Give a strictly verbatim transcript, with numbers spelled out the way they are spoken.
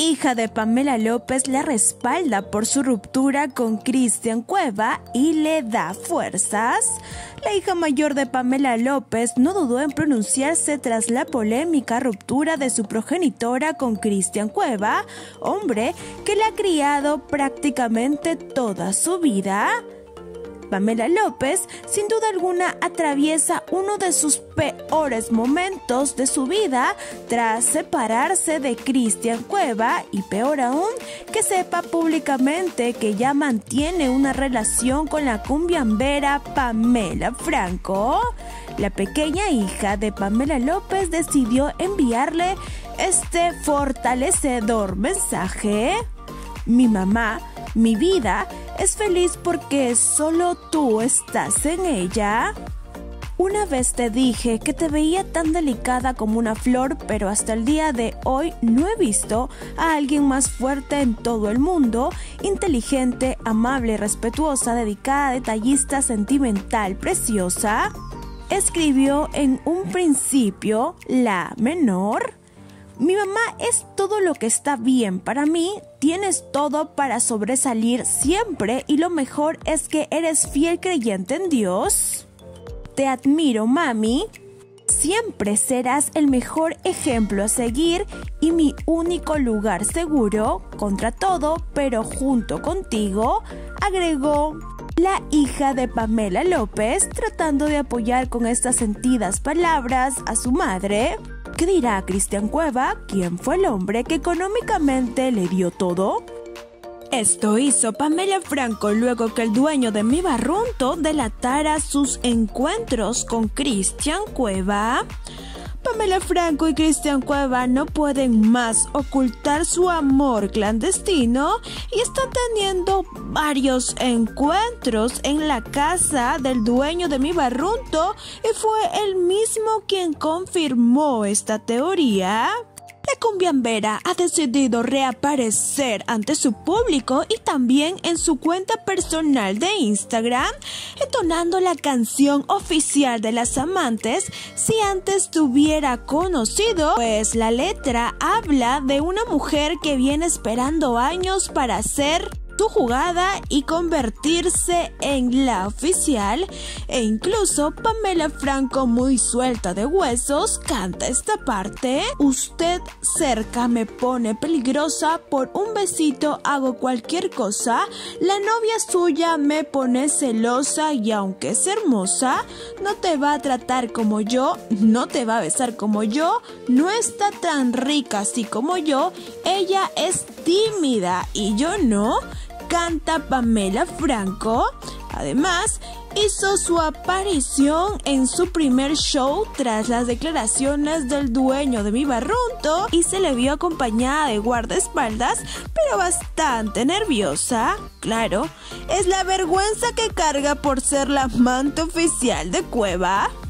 hija de Pamela López la respalda por su ruptura con Cristian Cueva y le da fuerzas. La hija mayor de Pamela López no dudó en pronunciarse tras la polémica ruptura de su progenitora con Cristian Cueva, hombre que la ha criado prácticamente toda su vida. Pamela López, sin duda alguna, atraviesa uno de sus peores momentos de su vida tras separarse de Cristian Cueva y, peor aún, que sepa públicamente que ya mantiene una relación con la cumbiambera Pamela Franco. La pequeña hija de Pamela López decidió enviarle este fortalecedor mensaje: mi mamá, mi vida, es feliz porque solo tú estás en ella. Una vez te dije que te veía tan delicada como una flor, pero hasta el día de hoy no he visto a alguien más fuerte en todo el mundo, inteligente, amable, respetuosa, dedicada, detallista, sentimental, preciosa. Escribió en un principio la menor. Mi mamá es todo lo que está bien para mí, tienes todo para sobresalir siempre y lo mejor es que eres fiel creyente en Dios. Te admiro, mami. Siempre serás el mejor ejemplo a seguir y mi único lugar seguro, contra todo, pero junto contigo, agregó la hija de Pamela López, tratando de apoyar con estas sentidas palabras a su madre. ¿Qué dirá Cristian Cueva? ¿Quién fue el hombre que económicamente le dio todo? Esto hizo Pamela Franco luego que el dueño de Mi Barrunto delatara sus encuentros con Cristian Cueva. Pamela Franco y Cristian Cueva no pueden más ocultar su amor clandestino y están teniendo varios encuentros en la casa del dueño de Mi Barrunto y fue él mismo quien confirmó esta teoría. La cumbiambera ha decidido reaparecer ante su público y también en su cuenta personal de Instagram, entonando la canción oficial de las amantes Si Antes Te Hubiera Conocido, pues la letra habla de una mujer que viene esperando años para ser tu jugada y convertirse en la oficial, e incluso Pamela Franco, muy suelta de huesos, canta esta parte: usted cerca me pone peligrosa, por un besito hago cualquier cosa, la novia suya me pone celosa y aunque es hermosa, no te va a tratar como yo, no te va a besar como yo, no está tan rica así como yo, ella es tímida y yo no, canta Pamela Franco. Además, hizo su aparición en su primer show tras las declaraciones del dueño de Mi Barrunto y se le vio acompañada de guardaespaldas, pero bastante nerviosa. Claro, es la vergüenza que carga por ser la amante oficial de Cueva.